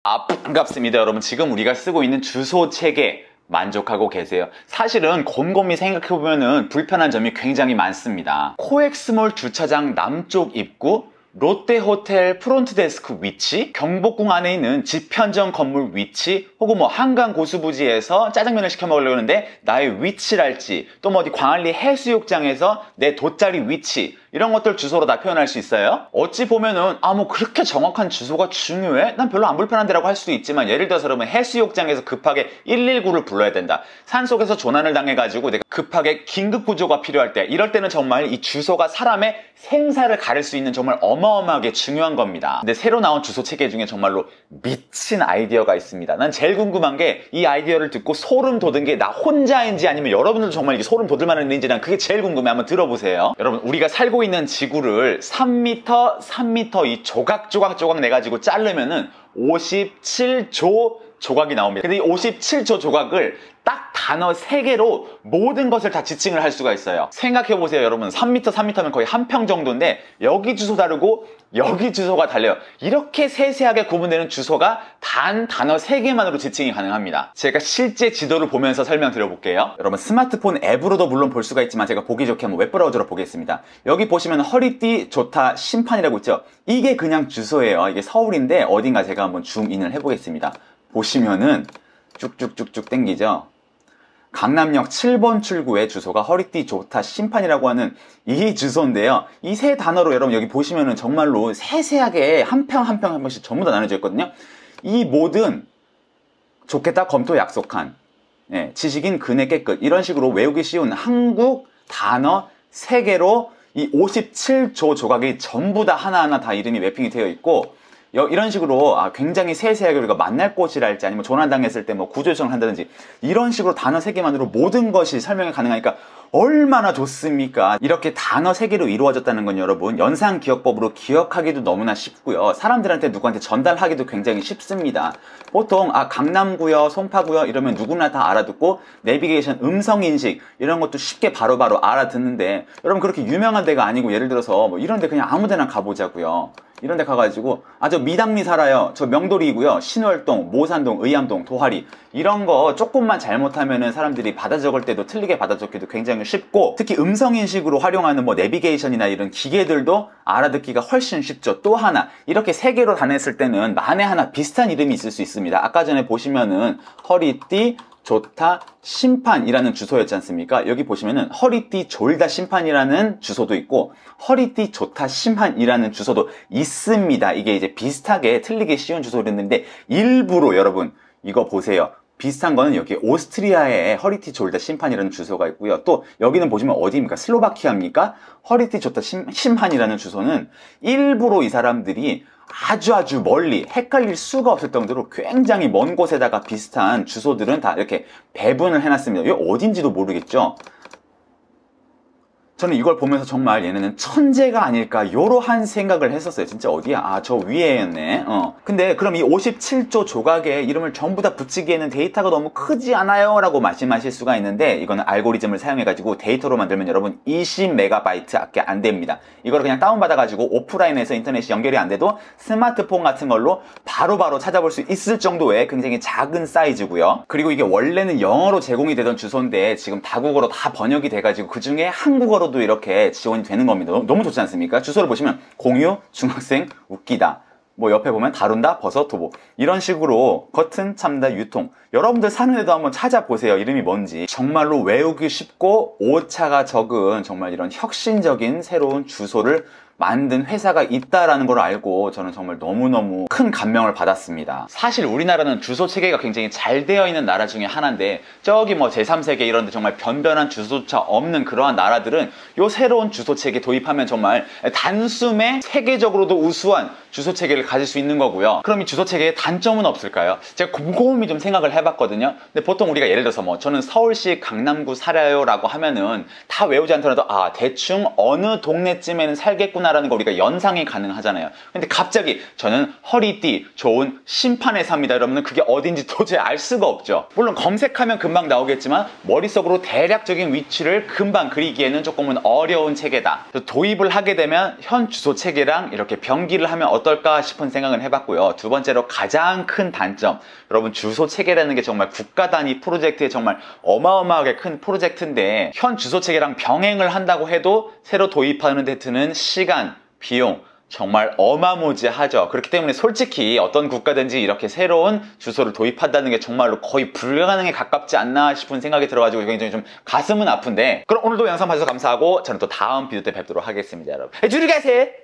반갑습니다 여러분. 지금 우리가 쓰고 있는 주소 체계 만족하고 계세요? 사실은 곰곰이 생각해보면 불편한 점이 굉장히 많습니다. 코엑스몰 주차장 남쪽 입구, 롯데호텔 프론트데스크 위치, 경복궁 안에 있는 집현정 건물 위치, 혹은 뭐 한강 고수부지에서 짜장면을 시켜 먹으려고 하는데 나의 위치랄지, 또 뭐 어디 광안리 해수욕장에서 내 돗자리 위치, 이런 것들 주소로 다 표현할 수 있어요. 어찌 보면은 뭐 그렇게 정확한 주소가 중요해? 난 별로 안 불편한데라고 할 수도 있지만, 예를 들어서 여러분 해수욕장에서 급하게 119를 불러야 된다, 산속에서 조난을 당해가지고 내가 급하게 긴급구조가 필요할 때, 이럴 때는 정말 이 주소가 사람의 생사를 가릴 수 있는 정말 어마어마하게 중요한 겁니다. 근데 새로 나온 주소 체계 중에 정말로 미친 아이디어가 있습니다. 난 제일 궁금한 게, 이 아이디어를 듣고 소름 돋은 게 나 혼자인지 아니면 여러분들도 정말 이게 소름 돋을 만한 일인지, 난 그게 제일 궁금해. 한번 들어보세요. 여러분, 우리가 살고 있는 지구를 3m 이 조각 내가지고 자르면은 57조 조각이 나옵니다. 근데 이 57조 조각을 딱 단어 3개로 모든 것을 다 지칭을 할 수가 있어요. 생각해보세요 여러분. 3m면 거의 한 평 정도인데, 여기 주소 다르고 여기 주소가 달려요. 이렇게 세세하게 구분되는 주소가 단 단어 3개만으로 지칭이 가능합니다. 제가 실제 지도를 보면서 설명드려볼게요. 여러분, 스마트폰 앱으로도 물론 볼 수가 있지만, 제가 보기 좋게 한번 웹브라우저로 보겠습니다. 여기 보시면 허리띠 좋다 심판이라고 있죠. 이게 그냥 주소예요. 이게 서울인데 어딘가 제가 한번 줌인을 해보겠습니다. 보시면은 쭉쭉쭉쭉 땡기죠. 강남역 7번 출구의 주소가 허리띠 좋다 심판이라고 하는 이 주소인데요. 이 세 단어로 여러분 여기 보시면은 정말로 세세하게 한 평 한 평씩 전부 다 나눠져 있거든요. 이 모든 좋겠다, 검토, 약속한, 지식인, 그네, 깨끗, 이런 식으로 외우기 쉬운 한국 단어 3개로 이 57조 조각이 전부 다 하나하나 다 이름이 매핑이 되어 있고, 이런 식으로 굉장히 세세하게 우리가 만날 곳이랄지, 아니면 조난당했을 때 뭐 구조 요청을 한다든지, 이런 식으로 단어 3개만으로 모든 것이 설명이 가능하니까 얼마나 좋습니까? 이렇게 단어 3개로 이루어졌다는 건 여러분, 연상기억법으로 기억하기도 너무나 쉽고요, 사람들한테 누구한테 전달하기도 굉장히 쉽습니다. 보통 강남구요, 송파구요 이러면 누구나 다 알아듣고, 내비게이션 음성인식 이런 것도 쉽게 바로바로 알아듣는데, 여러분 그렇게 유명한 데가 아니고, 예를 들어서 뭐 이런 데 그냥 아무 데나 가보자고요. 이런 데 가가지고 저 미당리 살아요, 저 명돌이고요, 신월동, 모산동, 의암동, 도화리, 이런 거 조금만 잘못하면은 사람들이 받아 적을 때도 틀리게 받아 적기도 굉장히 쉽고, 특히 음성인식으로 활용하는 뭐 내비게이션이나 이런 기계들도 알아듣기가 훨씬 쉽죠. 또 하나, 이렇게 3개로 다녔을 때는 만에 하나 비슷한 이름이 있을 수 있습니다. 아까 전에 보시면은 허리띠 좋다 심판이라는 주소였지 않습니까? 여기 보시면은 허리띠 졸다 심판이라는 주소도 있고, 허리띠 좋다 심판이라는 주소도 있습니다. 이게 이제 비슷하게 틀리기 쉬운 주소였는데, 일부러 여러분 이거 보세요. 비슷한 거는 여기 오스트리아에 허리띠 졸다 심판이라는 주소가 있고요. 또 여기는 보시면 어디입니까? 슬로바키아입니까? 허리띠 좋다 심판이라는 주소는 일부러 이 사람들이 아주 멀리, 헷갈릴 수가 없을 정도로 굉장히 먼 곳에다가 비슷한 주소들은 다 이렇게 배분을 해놨습니다. 이게 어딘지도 모르겠죠? 저는 이걸 보면서 정말 얘네는 천재가 아닐까, 요러한 생각을 했었어요. 진짜 어디야? 저 위에였네. 근데 그럼 이 57조 조각에 이름을 전부 다 붙이기에는 데이터가 너무 크지 않아요? 라고 말씀하실 수가 있는데, 이거는 알고리즘을 사용해가지고 데이터로 만들면 여러분 20MB밖에 안 됩니다. 이걸 그냥 다운받아가지고 오프라인에서 인터넷이 연결이 안 돼도 스마트폰 같은 걸로 바로바로 찾아볼 수 있을 정도의 굉장히 작은 사이즈고요. 그리고 이게 원래는 영어로 제공이 되던 주소인데, 지금 다국어로 다 번역이 돼가지고 그 중에 한국어로 도 이렇게 지원이 되는 겁니다. 너무 좋지 않습니까? 주소를 보시면 공유, 중학생, 웃기다, 뭐 옆에 보면 다룬다, 버섯, 도보, 이런 식으로 겉은 참다, 유통, 여러분들 사는 데도 한번 찾아보세요. 이름이 뭔지. 정말로 외우기 쉽고 오차가 적은 정말 이런 혁신적인 새로운 주소를 만든 회사가 있다라는 걸 알고 저는 정말 너무너무 큰 감명을 받았습니다. 사실 우리나라는 주소 체계가 굉장히 잘 되어 있는 나라 중에 하나인데, 저기 뭐 제3세계 이런 데 정말 변변한 주소조차 없는 그러한 나라들은 요 새로운 주소 체계 도입하면 정말 단숨에 세계적으로도 우수한 주소 체계를 가질 수 있는 거고요. 그럼 이 주소 체계의 단점은 없을까요? 제가 곰곰이 좀 생각을 해봤거든요. 근데 보통 우리가 예를 들어서 뭐 저는 서울시 강남구 살아요 라고 하면은 다 외우지 않더라도 대충 어느 동네쯤에는 살겠구나 라는 거 우리가 연상이 가능하잖아요. 근데 갑자기 저는 허리띠 좋은 심판에 삽니다 이러면 그게 어딘지 도저히 알 수가 없죠. 물론 검색하면 금방 나오겠지만 머릿속으로 대략적인 위치를 금방 그리기에는 조금은 어려운 체계다. 도입을 하게 되면 현 주소 체계랑 이렇게 병기를 하면 어떨까 싶은 생각을 해봤고요. 두 번째로 가장 큰 단점, 여러분 주소 체계라는 게 정말 국가 단위 프로젝트에 정말 어마어마하게 큰 프로젝트인데 현 주소 체계랑 병행을 한다고 해도 새로 도입하는 데 드는 시간, 비용 정말 어마무지하죠. 그렇기 때문에 솔직히 어떤 국가든지 이렇게 새로운 주소를 도입한다는 게 정말로 거의 불가능에 가깝지 않나 싶은 생각이 들어가지고 굉장히 좀 가슴은 아픈데, 그럼 오늘도 영상 봐주셔서 감사하고 저는 또 다음 비디오 때 뵙도록 하겠습니다. 여러분, 안녕히 가세요.